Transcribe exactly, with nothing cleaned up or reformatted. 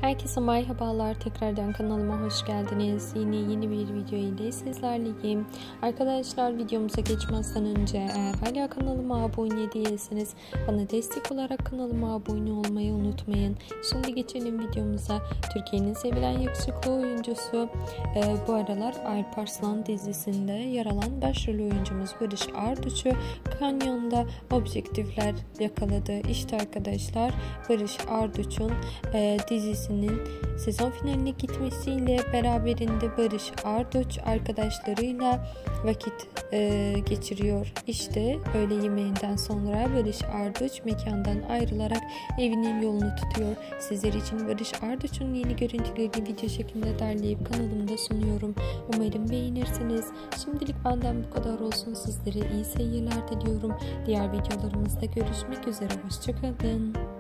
Herkese merhabalar, tekrardan kanalıma hoş geldiniz. Yine yeni bir video ile sizlerleyim. Arkadaşlar, videomuza geçmezden önce eğer hala kanalıma abone değilseniz bana destek olarak kanalıma abone olmayı unutmayın. Şimdi geçelim videomuza. Türkiye'nin sevilen yakışıklı oyuncusu e, bu aralar Alparslan dizisinde yer alan başrol oyuncumuz Barış Arduç'u Kanyon'da objektifler yakaladı. İşte arkadaşlar, Barış Arduç'un e, dizisinin sezon finaline gitmesiyle beraberinde Barış Arduç arkadaşlarıyla vakit e, geçiriyor. İşte öğle yemeğinden sonra Barış Arduç mekandan ayrılarak evinin yolunu tutuyor. Sizler için Barış Arduç'un yeni görüntülerini video şeklinde derleyip kanalımda sunuyorum. Umarım beğenirsiniz. Şimdilik benden bu kadar olsun. Sizlere iyi seyirler diliyorum. Diğer videolarımızda görüşmek üzere. Hoşçakalın.